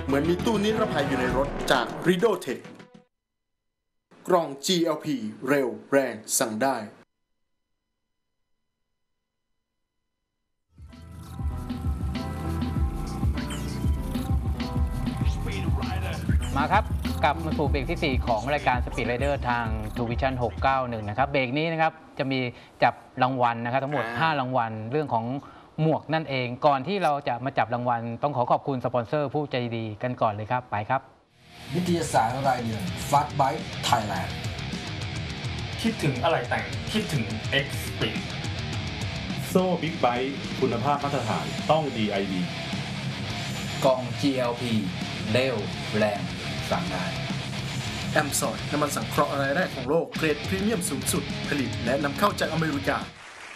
เหมือนมีตู้นิรภัยอยู่ในรถจาก Rido Tech กล่อง GLP เร็วแรงสั่งได้มาครับกลับมาสู่เบรกที่ 4 ของรายการ Speed Rider ทาง True Vision 691 นะครับเบรกนี้นะครับจะมีจับรางวัลนะครับทั้งหมด 5 รางวัลเรื่องของหมวกนั่นเองก่อนที่เราจะมาจับรางวัลต้องขอบคุณสปอนเซอร์ผู้ใจดีกันก่อนเลยครับไปครับนิตยสารรายเดือน Fast Bike Thailand คิดถึงอะไรแต่งคิดถึง X Speed โซ่บิ๊กไบค์คุณภาพมาตรฐานต้อง DID กล่อง GLP เร็วแรงสั่งได้แอมซอยน้ำมันสังเคราะห์รายแรกของโลกเกรดพรีเมียมสูงสุดผลิตและนำเข้าจากอเมริกา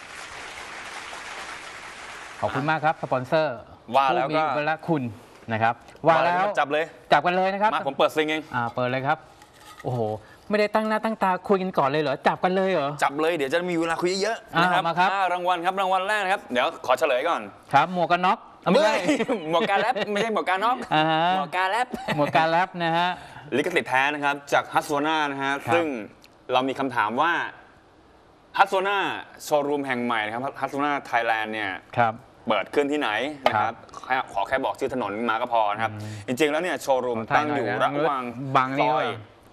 ขอบคุณมากครับสปอนเซอร์ว่าแล้วก็ผู้มีอุปการะคุณนะครับว่าแล้วจับเลยจับกันเลยนะครับมาผมเปิดซิงเองเปิดเลยครับโอ้โหไม่ได้ตั้งหน้าตั้งตาคุยกันก่อนเลยเหรอจับกันเลยเหรอจับเลยเดี๋ยวจะมีเวลาคุยเยอะๆนะครับรางวัลครับรางวัลแรกนะครับเดี๋ยวขอเฉลยก่อนครับหมวกกันน็อกไม่ใช่หมวกการแรปไม่ใช่หมวกการน็อกหมวกการแรปหมวกการแรปนะฮะลิขสิทธิ์แท้นะครับจากฮัสโซน่านะฮะซึ่งเรามีคำถามว่าฮัสโซน่าโชว์รูมแห่งใหม่นะครับฮัสโซน่าไทยแลนด์เนี่ยเปิดขึ้นที่ไหนนะครับขอแค่บอกชื่อถนนมาก็พอนะครับจริงๆแล้วเนี่ยโชว์รูมตั้งอยู่ระหว่างซอย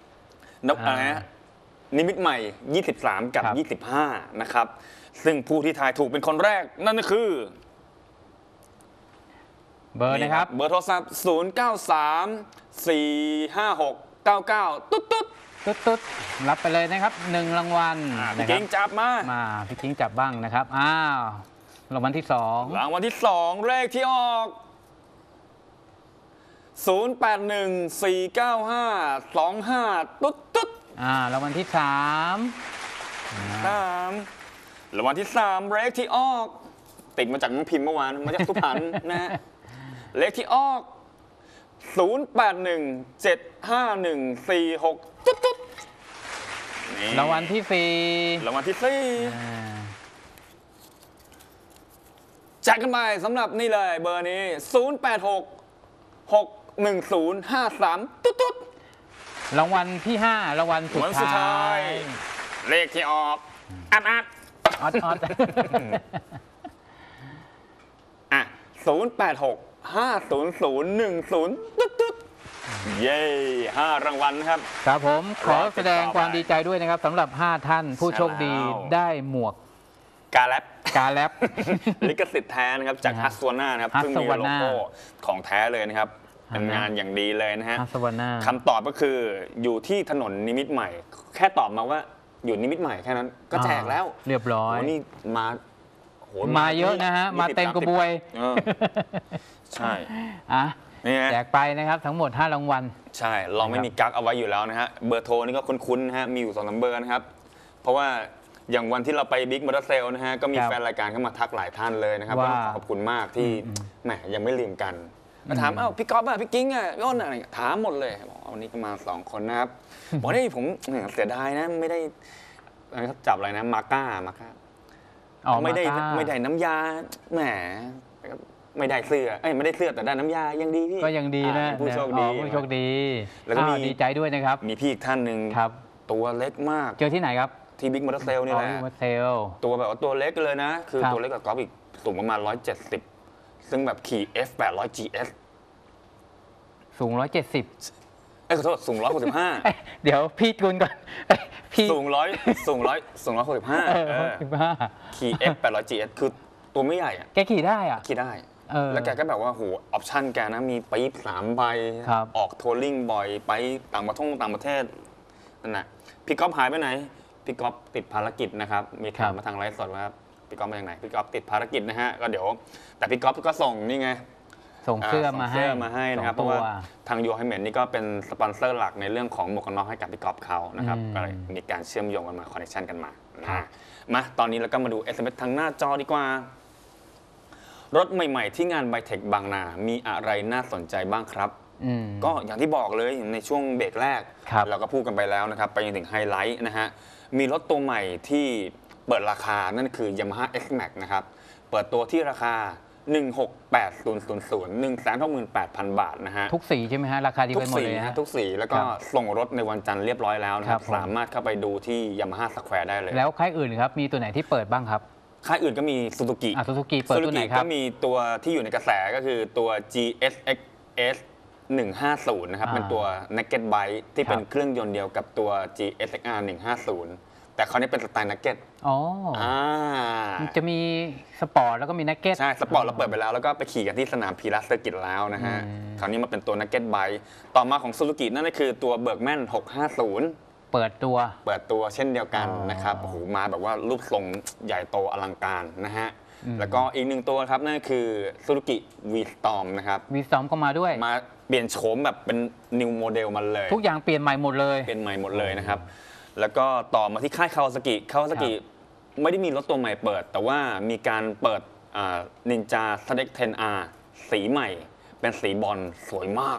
นิมิตใหม่23กับ25นะครับซึ่งผู้ที่ทายถูกเป็นคนแรกนั่นก็คือเบอร์นะครับเบอร์โทรศัพท์09345699 ตุ๊ดรับไปเลยนะครับ1รางวัลพี่กิ้งจับมาพี่กิ้งจับบ้างนะครับรางวัลที่2 รางวัลที่2เลขที่ออก08149525 รางวัลที่3 รางวัลที่3เลขที่ออกติดมาจากน้องพิมพ์เมื่อวานมาจากสุพรรณนะเลขที่ออก08175146 รางวัลที่ 4รางวัลที่4แจกกันไปสำหรับนี่เลยเบอร์นี้08661053 รางวัลที่5รางวัลสุดท้ายเลขที่ออกออด08650010เย้5รางวัลครับครับผมขอแสดงความดีใจด้วยนะครับสำหรับ5ท่านผู้โชคดีได้หมวกกาแลปลิขสิทธิ์แท้นะครับจากฮัสโซน่านะครับซึ่งมีโลโก้ของแท้เลยนะครับเป็นงานอย่างดีเลยนะฮะคำตอบก็คืออยู่ที่ถนนนิมิตรใหม่แค่ตอบมาว่าอยู่นิมิตรใหม่แค่นั้นก็แจกแล้วเรียบร้อยนี่มาเยอะนะฮะมาเต็มกระบวยใช่แจกไปนะครับทั้งหมด5รางวัลใช่เราไม่มีกั๊กเอาไว้อยู่แล้วนะฮะเบอร์โทรนี่ก็คุ้นๆนะฮะมีอยู่2 เบอร์นะครับเพราะว่าอย่างวันที่เราไปบิ๊กมอเตอร์เซลนะฮะก็มีแฟนรายการเข้ามาทักหลายท่านเลยนะครับก็ขอบคุณมากที่แหมยังไม่ลืมกันมาถามพี่ก๊อฟพี่กิ้งย้อนอะไรถามหมดเลยวันนี้ก็มา2 คนนะครับบอกนี่ผมเสียดายนะไม่ได้จับอะไรนะมาก้าไม่ได้น้ำยาแหมไม่ได้เสื้อไม่ได้เสื้อแต่ได้น้ำยายังดีพี่ก็ยังดีนะผู้โชคดีแล้วก็ดีใจด้วยนะครับมีพี่อีกท่านหนึ่งตัวเล็กมากเจอที่ไหนครับที่บิ๊กมอเตอร์เซลนี่แหละตัวแบบว่าตัวเล็กเลยนะคือตัวเล็กกว่าก๊อฟอีกสูงประมาณ170ซึ่งแบบขี่ F800 GS สูง170 ขอโทษสูง165 เดี๋ยวพี่กุลก่อนพี่สูง165ขี่ F800 GS คือตัวไม่ใหญ่แกขี่ได้ขี่ได้แล้วแกก็แบบว่าโหออปชั่นแกนะมีปี๊บ3 ใบออกทัวริ่งบ่อยไปต่างประเทศนั่นแหละพี่ก๊อฟหายไปไหนพี่ก๊อฟติดภารกิจนะครับมีถามมาทางไลฟ์สดว่าพี่ก๊อฟมาจากไหนพี่ก๊อฟติดภารกิจนะฮะก็เดี๋ยวแต่พี่ก๊อฟก็ส่งนี่ไงส่งเสื้อมาให้นะครับเพราะว่าทางยูไฮเมนนี่ก็เป็นสปอนเซอร์หลักในเรื่องของหมวกกันน็อกให้กับพี่ก๊อฟเขานะครับก็เลยมีการเชื่อมโยงกันมาคอนเนคชั่นกันมาตอนนี้เราก็มาดู SMS ทางหน้าจอดีกว่ารถใหม่ๆที่งานไบเทคบางนามีอะไรน่าสนใจบ้างครับก็อย่างที่บอกเลยในช่วงเบรกแรกเราก็พูดกันไปแล้วนะครับไปจนถึงไฮไลท์นะฮะมีรถตัวใหม่ที่เปิดราคานั่นคือ Yamaha X-Max นะครับเปิดตัวที่ราคา 168,000 168,000 บาทนะฮะทุกสีใช่ไหมฮะราคาดีทุไปกหมดสีเลยนะนะฮะทุกสีแล้วก็ครับส่งรถในวันจันทร์เรียบร้อยแล้วนะครับครับผมสามารถเข้าไปดูที่ Yamaha Square ได้เลยแล้วค่ายอื่นครับมีตัวไหนที่เปิดบ้างครับค่ายอื่นก็มี Suzuki ซูซูกิเปิดตัวไหนครัก็บมีตัวที่อยู่ในกระแสก็คือตัว GSX-S 150 นะครับอ่าเป็นตัว Naked Bike ที่เป็นครับเครื่องยนต์เดียวกับตัว GSX-R 150 แต่คราวนี้เป็นสไตล์ Naked อ๋ออ่าจะมีสปอร์ตแล้วก็มีนักเก็ตใช่ สปอร์ตเราเปิดไปแล้ว แล้วก็ไปขี่กันที่สนามพีรัสเซอร์กิตแล้วนะฮะ คราวนี้มาเป็นตัว Naked Bike ต่อมาของ Suzuki นั่นก็คือตัว Bergman 650 เปิดตัวเปิดตัวเช่นเดียวกันอ๋อนะครับโอ้โหมาแบบว่ารูปทรงใหญ่โตอลังการนะฮะ แล้วก็อีกหนึ่งตัวครับนั่นคือ Suzuki V-Storm นะครับวีซอมก็มาด้วยมาเปลี่ยนโฉมแบบเป็น new model มาเลยทุกอย่างเปลี่ยนใหม่หมดเลยเป็นใหม่หมดเลยนะครับ แล้วก็ต่อมาที่ค่ายคาวาซากิไม่ได้มีรถตัวใหม่เปิด แต่ว่ามีการเปิดนินจา ZX-10R สีใหม่ เป็นสีบอลสวยมาก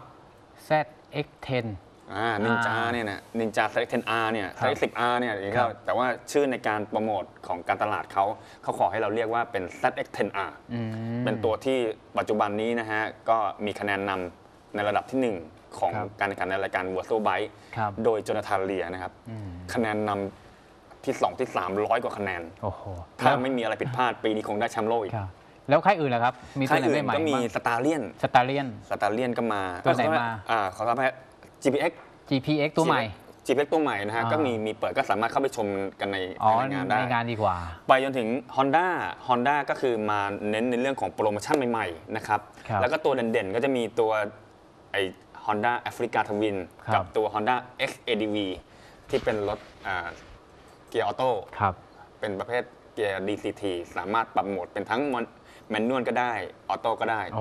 ZX10 นินจาเนี่ยนะนินจา ZX-10R เนี่ยครับ ZX-10R เนี่ยอย่างนี้ครับแต่ว่าชื่อในการโปรโมทของการตลาดเขาขอให้เราเรียกว่าเป็น ZX-10R เป็นตัวที่ปัจจุบันนี้นะฮะ ก็มีคะแนนนำในระดับที่ 1 ของครับการแข่งขันในรายการ Virtual Bike ครับโดยโจนาธานเลียนะครับคะแนนนำที่ 2 ที่ 300 กว่าคะแนนโอ้โหถ้าไม่มีอะไรผิดพลาดปีนี้คงได้แชมป์โลกอีกครับแล้วค่ายอื่นล่ะครับ มีตัวค่ายไหนอื่นใหม่ๆก็มีบ้างสตาร์เลียนสตาร์เลียนก็มาตัวไหนมาขอรับให้ GPX GPX ตัวใหม่ GPX ตัวใหม่นะฮะอ่าก็มีเปิดก็สามารถเข้าไปชมกันในอ๋องานได้ในงานดีกว่าไปจนถึง Honda ก็คือมาเน้นในเรื่องของโปรโมชั่นใหม่ๆนะครับครับแล้วก็ตัวเด่นๆ ก็จะมีตัวไอ Honda Africa Twin ครับกับตัว Honda XADV ที่เป็นรถเกียร์ออโต้ครับเป็นประเภทเกียร์ DCT สามารถปรับโหมดเป็นทั้งแมนนวลก็ได้ ออโต้ก็ได้โอ้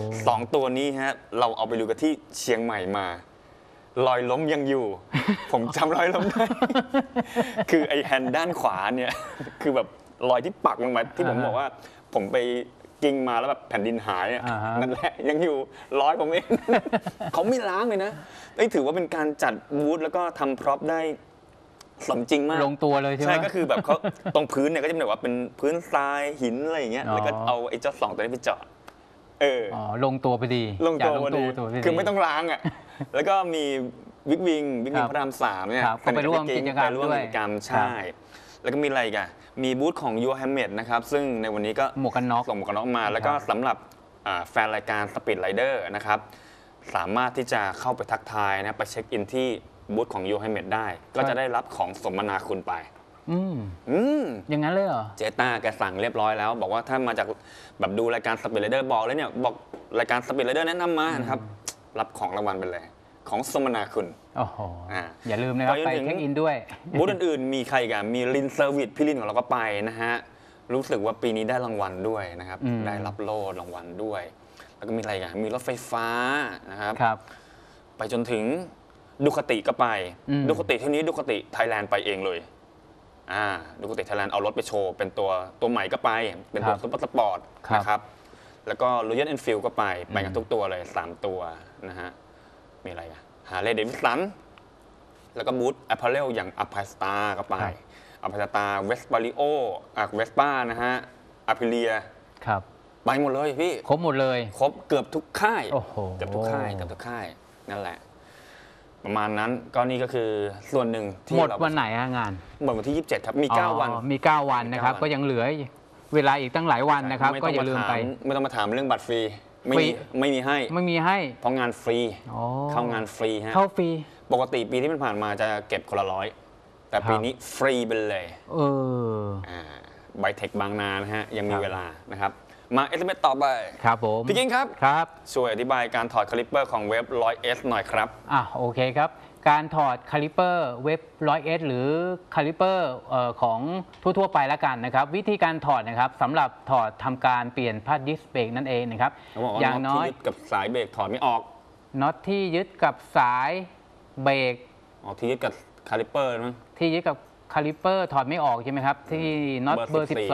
2 ตัวนี้ฮะเราเอาไปดูกันที่เชียงใหม่มา รอยล้มยังอยู่ ผมจำรอยล้มได้ คือไอแฮนด์ด้านขวาเนี่ย คือแบบรอยที่ปักลงมาที่ผมบอกว่า ผมไปกิ่งมาแล้วแบบแผ่นดินหายอะอ่าฮะนั่นแหละยังอยู่ร้อยผมเอง เขาไม่ล้างเลยนะถือว่าเป็นการจัดบูธแล้วก็ทำพร็อพได้สมจริงมากลงตัวเลยใช่ไหมใช่ก็คือแบบเขาตรงพื้นเนี่ยก็จะเป็นแบบว่าเป็นพื้นทรายหินอะไรอย่างเงี้ยอ๋อแล้วก็เอาไอ้เจ้า2ตัวนี้ไปจอดอ๋อลงตัวไปดีลงตัวอยากพอดีตัวปคือไม่ต้องล้างอ่ะ แล้วก็มีวิกวิงครับพระราม3เนี่ยครับก็ไปร่วมกิจกรรมไปร่วมด้วยกิจกรรมครัใช่บแล้วก็มีอะไรกันมีบูธของ Your Helmet นะครับ ซึ่งในวันนี้ก็หมวกกันน็อกส่งหมวกกันน็อกมา แล้วก็ครับสำหรับแฟนรายการ Speed Rider นะครับ สามารถที่จะเข้าไปทักทายนะไปเช็คอินที่บูธของ Your Helmet ได้ ก็จะได้รับของสมนาคุณไปอืมอืมอย่างนั้นเลยเหรอเจต้าแกสั่งเรียบร้อยแล้ว บอกว่าถ้ามาจากแบบดูรายการ Speed Rider บอกเลยเนี่ยบอกรายการ Speed Rider แนะนำมานะครับ รับของรางวัลไปเลย ของสมนาคุณโอ้โหอ่าอย่าลืมนะครับไปไปจนถึงเช็คอินด้วยบูธอื่นๆมีใครอีกันมีลินเซอร์วิสพี่ลินของเราก็ไปนะฮะ รู้สึกว่าปีนี้ได้รางวัลด้วยนะครับอืมได้รับโล่รางวัลด้วย แล้วก็มีอะไรอีกันมีรถไฟฟ้านะครับครับไปจนถึงดูคติก็ไปอืมดูคติที่นี้ดูคติไทยแลนด์ไปเองเลยดูคติไทยแลนด์เอารถไปโชว์เป็นตัวใหม่ก็ไป เป็นตัวซุปเปอร์สปอร์ตนะครับ แล้วก็ Royal Enfield ก็ไปกันทุกตัวเลย 3 ตัวนะฮะ มีอะไรกันฮาร์เลย์เดวิสันแล้วก็บูธ Apparel อย่าง a p a s t a ก็ไป a p a s t a Vespario Vespa นะฮะ Aprilia ครับไปหมดเลยพี่ครบหมดเลยครบเกือบทุกค่ายโอ้โหเกือบทุกค่ายนั่นแหละ ประมาณนั้นก็นี่ก็คือส่วนหนึ่งที่หมดเราวันไหนอะงานหมดวันที่ 27 ครับมี 9 วันอ๋อมี 9 วันนะครับมี9 วันก็ยังเหลือเวลาอีกตั้งหลายวันนะครับไม่ก็ต้องอย่าลืมไปไม่ต้องมาถามเรื่องบัตรฟรีฟรีไม่มีให้ไม่มีให้เพราะงานฟรีอ๋อเข้างานฟรีฮะเข้าฟรีปกติปีที่ผ่านมาจะเก็บคนละ100 แต่ปีนี้ฟรีไปเลยเออไบเทคบางนานะฮะยังมีครับเวลานะครับมา SMS ต่อไปครับผมพี่กิ้งครับครับช่วยอธิบายการถอดคาลิปเปอร์ของเว็บ 100S หน่อยครับโอเคครับ การถอดคาลิเปอร์เว็บ 100S หรือคาลิเปอร์ของทั่วๆไปแล้วกันนะครับ วิธีการถอดนะครับสำหรับถอดทำการเปลี่ยนพาดดิสเบรกนั่นเองนะครับเขาบอกว่าอย่างน็อตน้อยที่ยึดกับสายเบรกถอดไม่ออกน็อตที่ยึดกับสายเบรกที่ยึดกับคาลิปเปอร์มั้งที่ยึดกับคาลิเปอร์ถอดไม่ออกใช่ไหมครับ ที่น็อตเบอร์ 12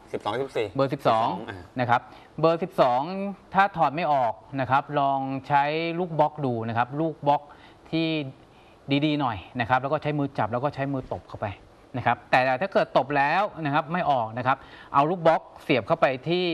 14 เบอร์ 12 นะครับ เบอร์ 12 ถ้าถอดไม่ออกนะครับ ลองใช้ลูกบล็อกดูนะครับ ลูกบล็อกที่ดีๆหน่อยนะครับ แล้วก็ใช้มือจับแล้วก็ใช้มือตบเข้าไปนะครับ แต่ถ้าเกิดตบแล้วนะครับไม่ออกนะครับ เอาลูกบล็อกเสียบเข้าไปที่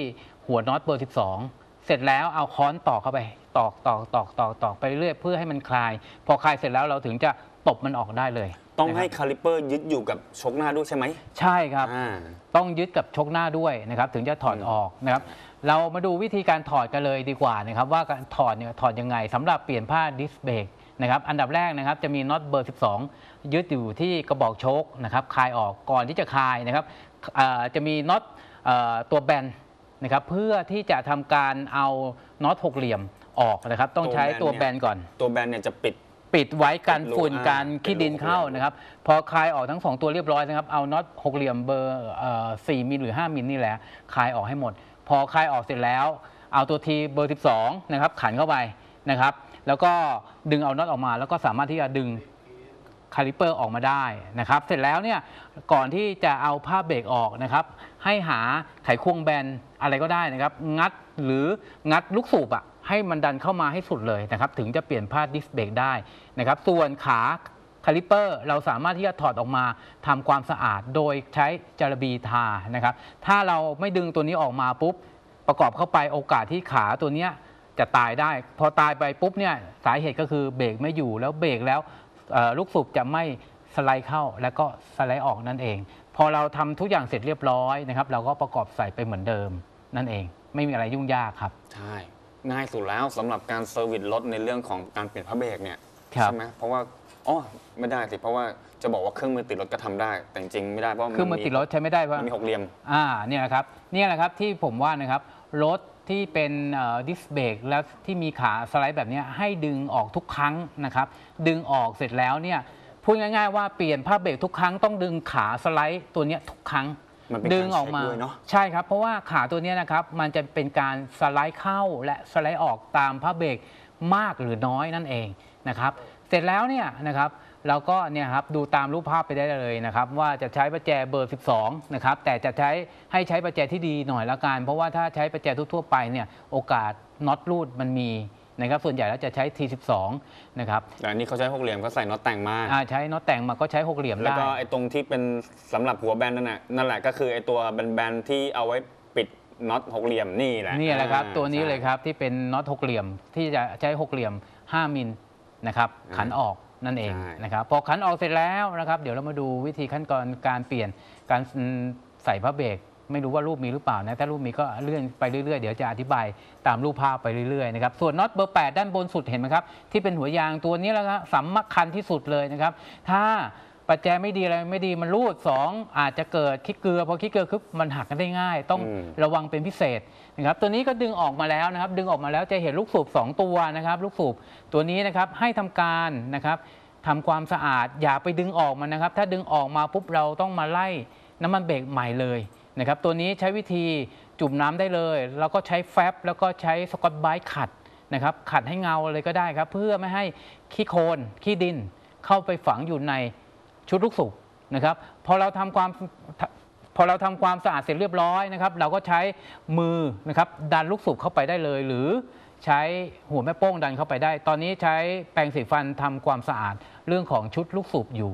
หัวน็อตเบอร์ 12 เสร็จแล้วเอาค้อนตอกเข้าไปตอกไปเรื่อยเพื่อให้มันคลายพอคลายเสร็จแล้วเราถึงจะตบมันออกได้เลยต้องให้นะครับคาลิเปอร์ยึดอยู่กับชกหน้าด้วยใช่ไหมใช่ครับอ่าต้องยึดกับชกหน้าด้วยนะครับถึงจะถอดออกนะครับเรามาดูวิธีการถอดกันเลยดีกว่านะครับว่าการถอดเนี่ยถอดยังไงสำหรับเปลี่ยนผ้าดิสเบรกนะครับอันดับแรกนะครับจะมีน็อตเบอร์ 12 ยึดอยู่ที่กระบอกโชคนะครับคลายออกก่อนที่จะคลายนะครับจะมีน็อตตัวแบนนะครับเพื่อที่จะทำการเอาน็อตหกเหลี่ยมออกนะครับต้องใช้ตัวแบนก่อนตัวแบนเนี่ยจะปิดไว้กันฝุ่นเป็นรูการเป็นขี้ดินรูเข้านะครับพอคลายออกทั้ง2ตัวเรียบร้อยนะครับเอาน็อตหกเหลี่ยมเบอร์4 มิลหรือ 5 มิลนี่แหละคลายออกให้หมด พอคลายออกเสร็จแล้วเอาตัวทีเบอร์ 12 นะครับขันเข้าไปนะครับแล้วก็ดึงเอาน็อตออกมาแล้วก็สามารถที่จะดึงคาลิเปอร์ออกมาได้นะครับเสร็จแล้วเนี่ยก่อนที่จะเอาผ้าเบรกออกนะครับให้หาไขควงแบนอะไรก็ได้นะครับงัดหรืองัดลูกสูบให้มันดันเข้ามาให้สุดเลยนะครับถึงจะเปลี่ยนผ้าดิสเบรกได้นะครับส่วนขาคาลิเปอร์เราสามารถที่จะถอดออกมาทำความสะอาดโดยใช้จาระบีทานะครับถ้าเราไม่ดึงตัวนี้ออกมาปุ๊บประกอบเข้าไปโอกาสที่ขาตัวนี้จะตายได้พอตายไปปุ๊บเนี่ยสาเหตุก็คือเบรกไม่อยู่แล้วเบรกแล้วลูกสูบจะไม่สไลด์เข้าแล้วก็สไลด์ออกนั่นเองพอเราทำทุกอย่างเสร็จเรียบร้อยนะครับเราก็ประกอบใส่ไปเหมือนเดิมนั่นเองไม่มีอะไรยุ่งยากครับใช่ง่ายสุดแล้วสำหรับการเซอร์วิสรถในเรื่องของการเปลี่ยนผ้าเบรกเนี่ยใช่ไหมเพราะว่าไม่ได้สิเพราะว่าจะบอกว่าเครื่องมือติดรถก็ทำได้แต่จริงไม่ได้เพราะเครื่องมือติดรถใช้ไม่ได้เพราะมีหกเหลี่ยมเนี่ยแหละครับที่ผมว่านะครับรถที่เป็นดิสเบรกแล้วที่มีขาสไลด์แบบนี้ให้ดึงออกทุกครั้งนะครับดึงออกเสร็จแล้วเนี่ยพูดง่ายๆว่าเปลี่ยนผ้าเบรกทุกครั้งต้องดึงขาสไลด์ตัวนี้ทุกครั้งดึงออกมาใช่ครับเพราะว่าขาตัวนี้นะครับมันจะเป็นการสไลด์เข้าและสไลด์ออกตามผ้าเบรกมากหรือน้อยนั่นเองนะครับเสร็จแล้วเนี่ยนะครับเราก็เนี่ยครับดูตามรูปภาพไปได้เลยนะครับว่าจะใช้ประแจเบอร์ 12 นะครับแต่จะให้ใช้ประแจที่ดีหน่อยละกันเพราะว่าถ้าใช้ประแจทั่วๆไปเนี่ยโอกาสน็อตรูดมันมีนะครับส่วนใหญ่แล้วจะใช้ T12 นะครับแต่อันนี้เขาใช้หกเหลี่ยมเขาใส่น็อตแต่งมาใช้น็อตแต่งมาก็ใช้หกเหลี่ยมได้แล้วก็ไอ้ตรงที่เป็นสำหรับหัวแบนนั่นแหละก็คือไอ้ตัวแบนที่เอาไว้ปิดน็อตหกเหลี่ยมนี่แหละครับตัวนี้เลยครับที่เป็นน็อตหกเหลี่ยมที่จะใช้หกเหลี่ยม5 มิลนะครับขันออกนั่นเองนะครับพอขันออกเสร็จแล้วนะครับเดี๋ยวเรามาดูวิธีขั้นตอนการเปลี่ยนการใส่ผ้าเบรกไม่รู้ว่ารูปมีหรือเปล่านะถ้ารูปมีก็เลื่อนไปเรื่อยๆเดี๋ยวจะอธิบายตามรูปภาพไปเรื่อยๆนะครับส่วนน็อตเบอร์ 8 ด้านบนสุดเห็นไหมครับที่เป็นหัวยางตัวนี้แหละครับสำคัญที่สุดเลยนะครับถ้าประแจไม่ดีอะไรไม่ดีมันรูด2อาจจะเกิดขี้เกลือพอขี้เกลือคือมันหักกันได้ง่ายต้องระวังเป็นพิเศษนะครับตัวนี้ก็ดึงออกมาแล้วนะครับดึงออกมาแล้วจะเห็นลูกสูบ2ตัวนะครับลูกสูบตัวนี้นะครับให้ทำการนะครับทำความสะอาดอย่าไปดึงออกมันนะครับถ้าดึงออกมาปุ๊บเราต้องมาไล่น้ำมันเบรกใหม่เลยนะครับตัวนี้ใช้วิธีจุ่มน้ำได้เลยแล้วก็ใช้แฟบแล้วก็ใช้สกอตไบรท์ขัดนะครับขัดให้เงาเลยก็ได้ครับเพื่อไม่ให้ขี้โคลนขี้ดินเข้าไปฝังอยู่ในชุดลูกสูบนะครับพอเราทำความสะอาดเสร็จเรียบร้อยนะครับเราก็ใช้มือนะครับดันลูกสูบเข้าไปได้เลยหรือใช้หัวแม่โป้งดันเข้าไปได้ตอนนี้ใช้แปรงสีฟันทำความสะอาดเรื่องของชุดลูกสูบอยู่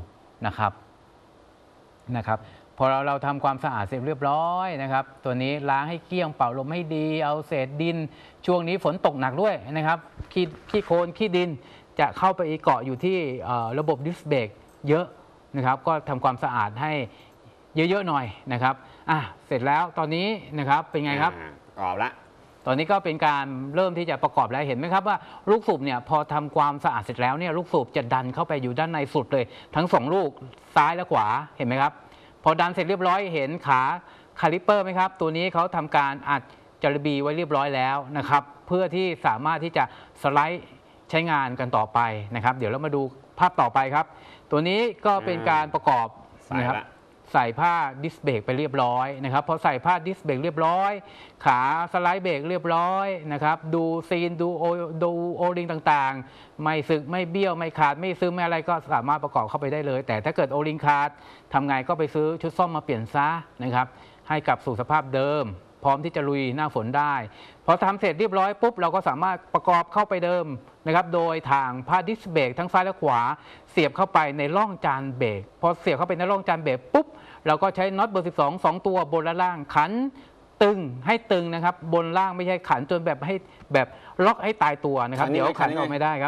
นะครับพอเราทำความสะอาดเสร็จเรียบร้อยนะครับตัวนี้ล้างให้เกลี้ยงเป่าลมให้ดีเอาเศษดินช่วงนี้ฝนตกหนักด้วยนะครับขี้โคลนขี้ดินจะเข้าไปเกาะอยู่ที่ระบบดิสเบรกเยอะนะครับก็ทำความสะอาดให้เยอะๆหน่อยนะครับเสร็จแล้วตอนนี้นะครับเป็นไงครับประกอบละตอนนี้ก็เป็นการเริ่มที่จะประกอบแล้วเห็นไหมครับว่าลูกสูบเนี่ยพอทำความสะอาดเสร็จแล้วเนี่ยลูกสูบจะดันเข้าไปอยู่ด้านในสุดเลยทั้ง2ลูกซ้ายและขวาเห็นไหมครับพอดันเสร็จเรียบร้อยเห็นขาคาลิเปอร์ไหมครับตัวนี้เขาทำการอัดจาระบีไว้เรียบร้อยแล้วนะครับเพื่อที่สามารถที่จะสไลด์ใช้งานกันต่อไปนะครับเดี๋ยวเรามาดูภาพต่อไปครับตัวนี้ก็เป็นการประกอบนะครับใส่ผ้าดิสเบรกไปเรียบร้อยนะครับพอใส่ผ้าดิสเบรกเรียบร้อยขาสไลด์เบรกเรียบร้อยนะครับดูซีนดูโอลิงต่างๆไม่สึกไม่เบี้ยวไม่ขาดไม่ซึมไม่อะไรก็สามารถประกอบเข้าไปได้เลยแต่ถ้าเกิดโอลิงขาดทำไงก็ไปซื้อชุดซ่อมมาเปลี่ยนซะนะครับให้กลับสู่สภาพเดิมพร้อมที่จะลุยหน้าฝนได้พอทำเสร็จเรียบร้อยปุ๊บเราก็สามารถประกอบเข้าไปเดิมนะครับโดยทางผ้าดิสเบรกทั้งซ้ายและขวาเสียบเข้าไปในร่องจานเบรกพอเสียบเข้าไปในร่องจานเบรกปุ๊บเราก็ใช้น็อตเบอร์ 12 2ตัวบนและล่างขันตึงให้ตึงนะครับบนล่างไม่ใช่ขันจนแบบให้แบบล็อกให้ตายตัวนะครับเดี๋ยวขันออกไม่ได้ครับ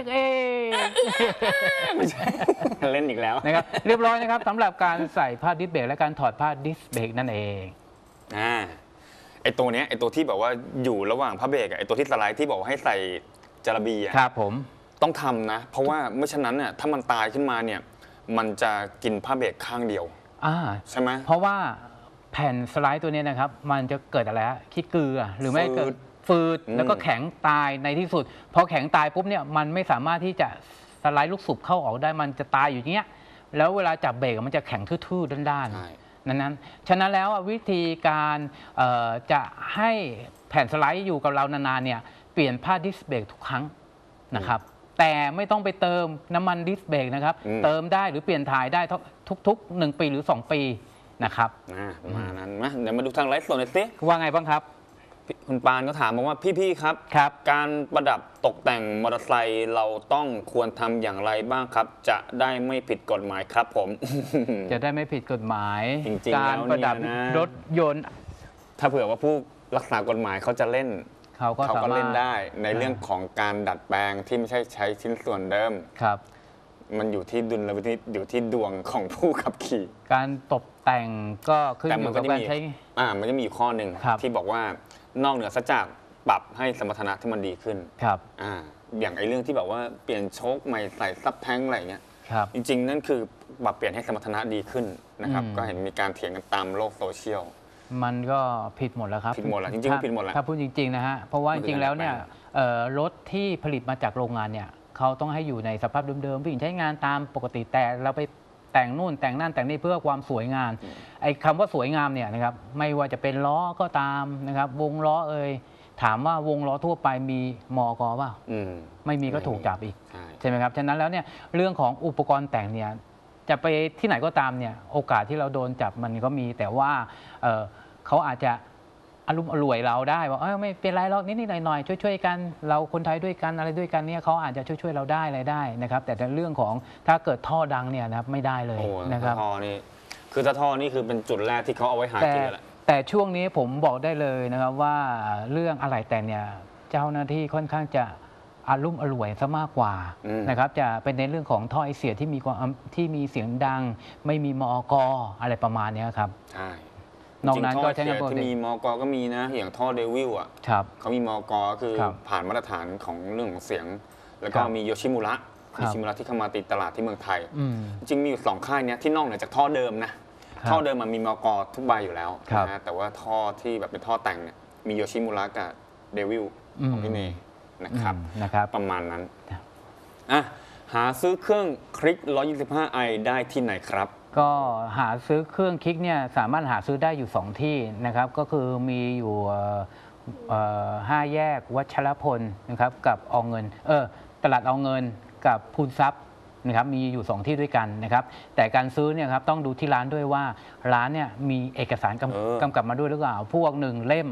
ไม่ใช่เล่นอีกแล้วนะครับเรียบร้อยนะครับสำหรับการใส่ผ้าดิสเบรกและการถอดผ้าดิสเบรกนั่นเองไอตัวเนี้ยไอตัวที่แบบว่าอยู่ระหว่างผ้าเบรกไอตัวที่สไลด์ที่บอกว่าให้ใส่จาระบีครับผมต้องทำนะเพราะว่าไม่ฉะนั้นเนี่ยถ้ามันตายขึ้นมาเนี่ยมันจะกินผ้าเบรกข้างเดียวใช่ไหมเพราะว่าแผ่นสไลด์ตัวนี้นะครับมันจะเกิดอะไรขี้เกลือหรือไม่เกิดฟืดแล้วก็แข็งตายในที่สุดพอแข็งตายปุ๊บเนี่ยมันไม่สามารถที่จะสไลด์ลูกสูบเข้าออกได้มันจะตายอยู่อย่างเงี้ยแล้วเวลาจับเบรกมันจะแข็งทื่อๆด้านๆนั้นฉะนั้นแล้ววิธีการจะให้แผ่นสไลด์อยู่กับเรานานๆเนี่ยเปลี่ยนผ้าดิสเบรกทุกครั้งนะครับแต่ไม่ต้องไปเติมน้ำมันดิสเบรกนะครับเติมได้หรือเปลี่ยนถ่ายได้ทุกๆ1 ปีหรือ2 ปีนะครับมานั้นนะเดี๋ยวมาดูทางไลฟ์สดหน่อยสิว่าไงบ้างครับคุณปานก็ถามมาว่าพี่ๆครับการประดับตกแต่งมอเตอร์ไซค์เราต้องควรทำอย่างไรบ้างครับจะได้ไม่ผิดกฎหมายครับผมจะได้ไม่ผิดกฎหมายการประดับรถยนต์ถ้าเผื่อว่าผู้รักษากฎหมายเขาจะเล่นเขาก็เล่นได้ในเรื่องของการดัดแปลงที่ไม่ใช่ใช้ชิ้นส่วนเดิมครับมันอยู่ที่ดุลพินิจอยู่ที่ดวงของผู้ขับขี่การตกแต่งก็ขึ้นอยู่กับการใช้มันจะมีอยู่ข้อหนึ่งที่บอกว่านอกเหนือซะจากปรับให้สมรรถนะที่มันดีขึ้นครับอย่างไอ้เรื่องที่แบบว่าเปลี่ยนโชคใหม่ใส่ซับแท้งอะไรเงี้ยจริงๆนั่นคือปรับเปลี่ยนให้สมรรถนะดีขึ้นนะครับก็เห็นมีการเถียงกันตามโลกโซเชียลมันก็ผิดหมดแล้วครับผิดหมดแล้วจริงๆผิดหมดแล้วถ้าพูดจริงๆนะฮะเพราะว่าจริงๆแล้วเนี่ยรถที่ผลิตมาจากโรงงานเนี่ยเขาต้องให้อยู่ในสภาพเดิมๆวิ่งใช้งานตามปกติแต่เราไปแต่งนู่นแต่งนั่นแต่งนี่เพื่อความสวยงามไอ้คำว่าสวยงามเนี่ยนะครับไม่ว่าจะเป็นล้อก็ตามนะครับวงล้อถามว่าวงล้อทั่วไปมีมก.เปล่าไม่มีก็ถูกจับอีกใช่ไหมครับฉะนั้นแล้วเนี่ยเรื่องของอุปกรณ์แต่งเนี่ยจะไปที่ไหนก็ตามเนี่ยโอกาสที่เราโดนจับมันก็มีแต่ว่าเขาอาจจะอารมณ์อร่วยเราได้ว่าไม่เป็นไรหรอกนิดๆหน่อยๆช่วยๆกันเราคนไทยด้วยกันอะไรด้วยกันเนี่ยเขาอาจจะช่วยๆเราได้อะไรได้นะครับแต่เรื่องของถ้าเกิดท่อดังเนี่ยนะครับไม่ได้เลยนะครับท่อนี่คือท่อนี่คือเป็นจุดแรกที่เขาเอาไว้หากินแหละแต่ช่วงนี้ผมบอกได้เลยนะครับว่าเรื่องอะไหล่แต่งเนี่ยเจ้าหน้าที่ค่อนข้างจะอารมณ์อร่วยซะมากกว่านะครับจะเป็นในเรื่องของท่อไอเสียที่มีเสียงดังไม่มีมอก.อะไรประมาณนี้ครับใช่นอกนั้นก็ใช้งานปกติที่มีมก.ก็มีนะอย่างท่อเดวิลอ่ะเขามีมก.คือผ่านมาตรฐานของเรื่องของเสียงแล้วก็มีโยชิมุระที่เข้ามาติดตลาดที่เมืองไทยจริงมีอยู่2ค่ายนี้ที่นอกเหนือจากท่อเดิมนะท่อเดิมมันมีมก.ทุกใบอยู่แล้วนะแต่ว่าท่อที่แบบเป็นท่อแต่งเนี่ยมีโยชิมุระกับเดวิลของพี่เนนะครับประมาณนั้นหาซื้อเครื่องคลิก 125i ได้ที่ไหนครับก็หาซื้อเครื่องคลิกเนี่ยสามารถหาซื้อได้อยู่2ที่นะครับก็คือมีอยู่5 แยกวัชรพลนะครับกับอเงินตลาดอเงินกับพูนทรัพย์นะครับมีอยู่2ที่ด้วยกันนะครับแต่การซื้อเนี่ยครับต้องดูที่ร้านด้วยว่าร้านเนี่ยมีเอกสารกำกับมาด้วยหรือเปล่าพวก1เล่ม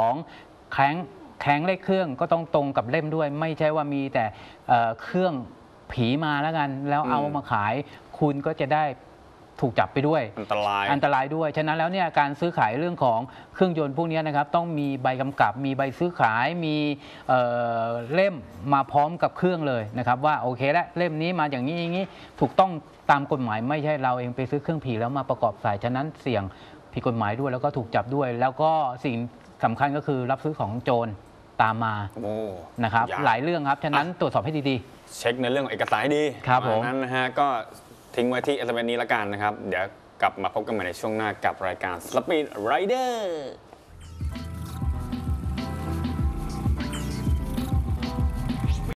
2แข็งเลขเครื่องก็ต้องตรงกับเล่มด้วยไม่ใช่ว่ามีแต่เครื่องผีมาแล้วกันแล้วเอามาขายคุณก็จะได้ถูกจับไปด้วยอันตรายด้วยฉะนั้นแล้วเนี่ยการซื้อขายเรื่องของเครื่องยนต์พวกนี้นะครับต้องมีใบกำกับมีใบซื้อขายมีเล่มมาพร้อมกับเครื่องเลยนะครับว่าโอเคแล้วเล่มนี้มาอย่างนี้ถูกต้องตามกฎหมายไม่ใช่เราเองไปซื้อเครื่องผีแล้วมาประกอบใส่ฉะนั้นเสี่ยงผิดกฎหมายด้วยแล้วก็ถูกจับด้วยแล้วก็สิ่งสำคัญก็คือรับซื้อของโจรตามมานะครับหลายเรื่องครับฉะนั้นตรวจสอบให้ดีๆเช็คในเรื่องของเอกสารให้ดีครับผมนั้นนะฮะก็ทิ้งไว้ที่ SMS นี้ละกันนะครับเดี๋ยวกลับมาพบกันใหม่ในช่วงหน้ากับรายการ Speed Rider